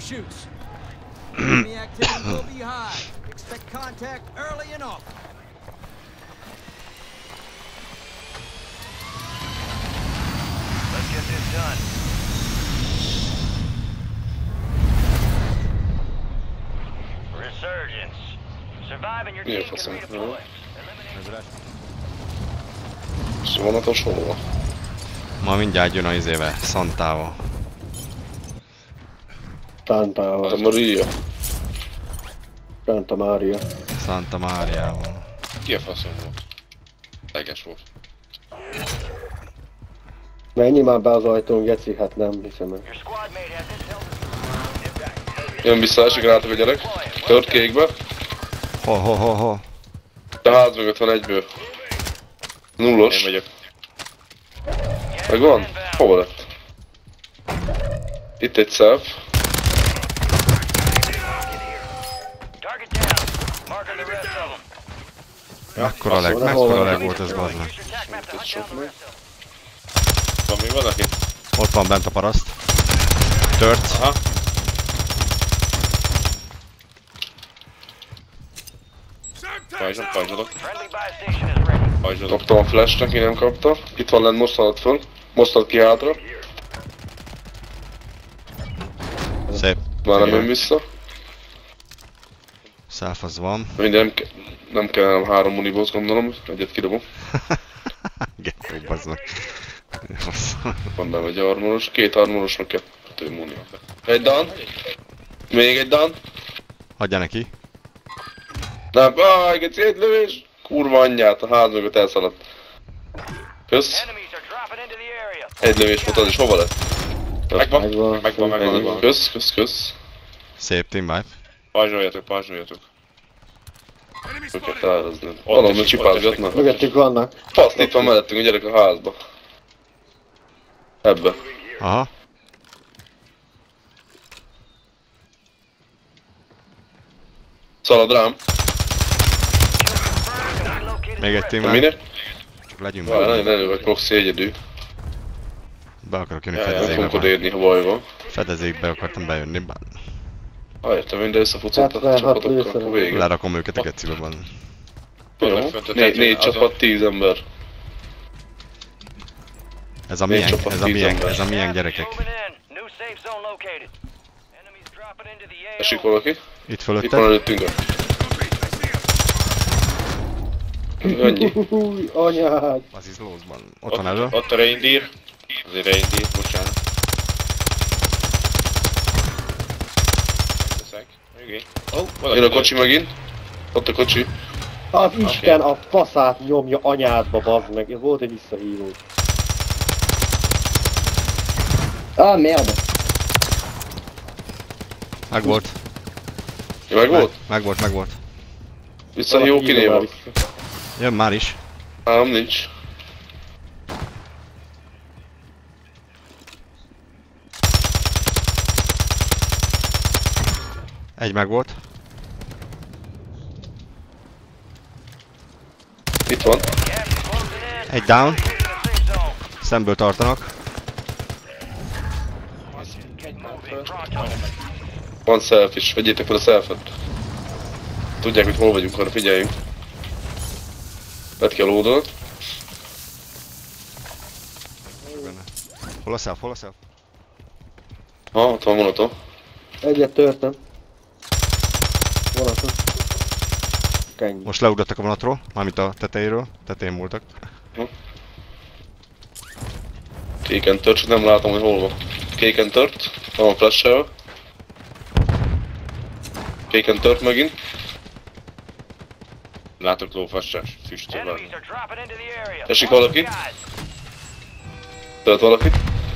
shoots. Enemy activity will be high. Expect contact early and often. Let's get this done. Resurgence. Survive and your team can redeploy. Vonatos hol? Ma mindjárt jön a izével, Santával. Tántával. Santa Maria. Santa Maria. Santa Máriával. Ki a faszom volt? Leges volt. Menj már be az ajtón, geci, hát nem hiszem el. Your squad mate has intel. Jön vissza, esik rátok a gyerek. Tört kékbe. Ho. A ház mögött van egyből. Nullos. Én vagyok. Megvan? Hova lett? Itt egy self. Target down. Marking the rest of them. Mekkora leg volt ez, bazd meg. Use your attack map to hunt down the rest of them. Van még valaki? Ott van bent a paraszt. Tört. Aha. Pajzsolok. Friendly buy station is ready. Pajzsolok. Dobtam a flash, neki nem kapta. Itt van lent, most haladt föl. Most haladt ki hátra. Szép. Már nem jön vissza. Self az van. Minden nem kell nem 3 muniból, gondolom. Egyet kidobom. Gettó, bazd meg. Van nem egy armoros. 2 armorosnak 2 munió. Egy down. Még egy down. Hagyja neki. Nem, geci, egy lövés! Kurva anyját, a ház mögött elszaladt. Kösz. Enemies are dropping into the area. Egy lövés volt az is, hova lett? Megvan. Kösz. Szép team wipe. Pajzsoljatok. Őket árazni. Valami csipázgatnak. Mögöttük vannak. Faszt, itt van mellettünk a gyerek a házba. Ebbe. Aha. Szalad rám. Még egy team De wipe. minek? Csak legyünk Várj, be. ne vagy proxy egyedül. Be akarok jönni Nem fedezékbe. fogod érni, ha baj van. Fedezékbe akartam bejönni. Ha értem én, de összefutottak a 76 csapatokkal, lőszer. akkor vége. Lerakom őket a gecibe van. Jó, 4 csapat, 10 ember. Ez a Négy milyen, csapat, ez a 10 milyen, ember. ez a milyen gyerekek. Moving in. New safe zone located. Enemies dropping into the AO. Esik valaki? Itt Itt fölötted. van előttünk. Annyi. Húj, anyád. Az izlózban. Ott van elő. Ott a reindeer. Az egy reindeer, bocsánat. Teszek. Még egy. Jön a kocsi megint. Ott a kocsi. Az Isten a faszát nyomja anyádba, bazd meg. Ez volt egy visszahívó. Ah, merde. Megvolt. Meg volt? Megvolt. Visszahívó kinéva. Jön már is. Ám nincs. Egy megvolt. Itt van. Gas is closing in. Egy down. Into the safe zone. Szemből tartanak. Moving. Pronto. Van self is. Vegyétek fel a selfet. Tudják, hogy hol vagyunk, arra figyeljünk. Vedd ki a lódot. Hol a self? Ha, ott van vonatom. Egyet törtem. Vonatot. Kennyi. Most leugrottak a vonatról, mármint a tetejéről. Tetején voltak. Kéken tört, csak nem látom, hogy hol van. Kéken tört. Van a flash-sel. Kéken tört megint. Látok lófassás, füstöl van. Enemies are dropping into the area. Esik Watch valaki? the skies. Tört valaki.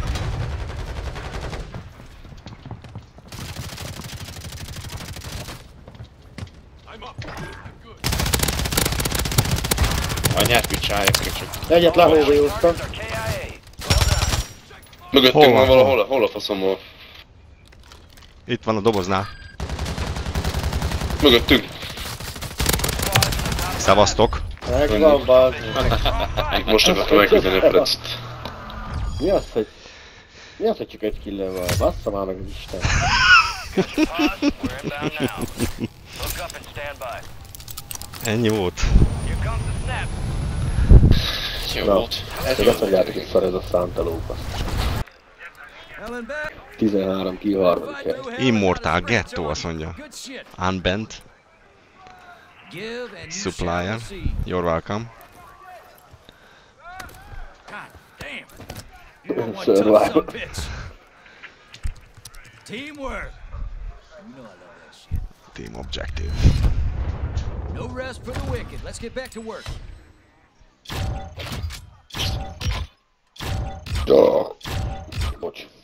Anyát picsáljak, köcsök. Egyet lehóvéoztam. Targets are KIA. Well done. Mögöttünk Hol van van? valahol, hol a faszom van? Itt van a doboznál. Mögöttünk. Szevasztok. Megvan, bazd. Itt most akartam megküldeni a flecet. Mi az, hogy... Mi az, hogy csak egy killel van? Bassza már meg az Isten. Pause. We're inbound now. Look up and stand by. Ennyi volt. Here comes the snap. Jó Na, volt. Ez még jó azt mondjátok, hogy szar ez a Santa-lópa. Helen back. 13 ki harmadik Fight hely. through hell Immortal and try to Ghetto azt mondja. Good shit. Unbent. Give and you Supplier. shall receive. You're welcome. God damn. You're one tough Survival. son of a bitch. Teamwork. You know I love that shit. Team objective. No rest for the wicked. Let's get back to work. Ja. Bocs.